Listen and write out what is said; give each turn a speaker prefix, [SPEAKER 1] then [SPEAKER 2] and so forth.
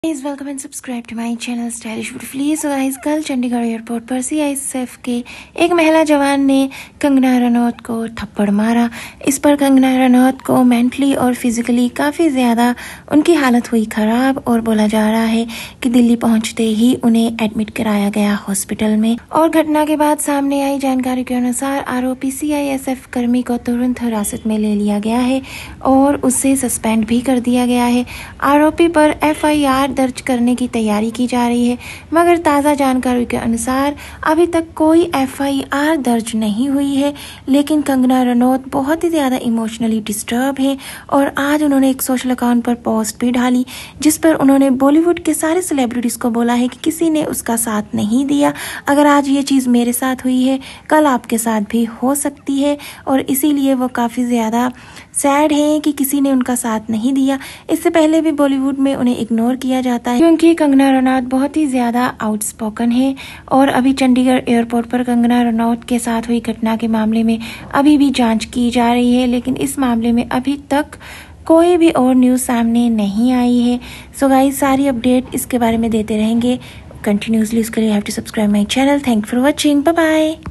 [SPEAKER 1] Please welcome and subscribe to my channel stylish beautifully. So guys, कल Chandigarh airport पर CISF के एक महिला जवान ने कंगना रनौत को थप्पड़ मारा। इस पर कंगना रनौत को मेंटली और फिजिकली काफ़ी ज़्यादा उनकी हालत हुई ख़राब और बोला जा रहा है कि दिल्ली पहुंचते ही उन्हें एडमिट कराया गया हॉस्पिटल में। और घटना के बाद सामने आई जानकारी के अनुसार आरोपी सीआईएसएफ कर्मी को तुरंत हिरासत में ले लिया गया है और उसे सस्पेंड भी कर दिया गया है। आरोपी पर एफआईआर दर्ज करने की तैयारी की जा रही है, मगर ताज़ा जानकारी के अनुसार अभी तक कोई एफआईआर दर्ज नहीं हुई है। लेकिन कंगना रनौत बहुत ही ज़्यादा इमोशनली डिस्टर्ब है और आज उन्होंने एक सोशल अकाउंट पर पोस्ट भी डाली जिस पर उन्होंने बॉलीवुड के सारे सेलिब्रिटीज़ को बोला है कि किसी ने उसका साथ नहीं दिया। अगर आज ये चीज़ मेरे साथ हुई है, कल आपके साथ भी हो सकती है और इसीलिए वो काफ़ी ज़्यादा सैड है कि किसी ने उनका साथ नहीं दिया। इससे पहले भी बॉलीवुड में उन्हें इग्नोर किया जाता है क्योंकि कंगना रनौत बहुत ही ज़्यादा आउटस्पोकन है। और अभी चंडीगढ़ एयरपोर्ट पर कंगना रनौत के साथ हुई घटना के मामले में अभी भी जांच की जा रही है, लेकिन इस मामले में अभी तक कोई भी और न्यूज़ सामने नहीं आई है। सो गाइस, सारी अपडेट इसके बारे में देते रहेंगे कंटिन्यूसली। इसके लिए have to subscribe my channel. Thank for watching. Bye bye.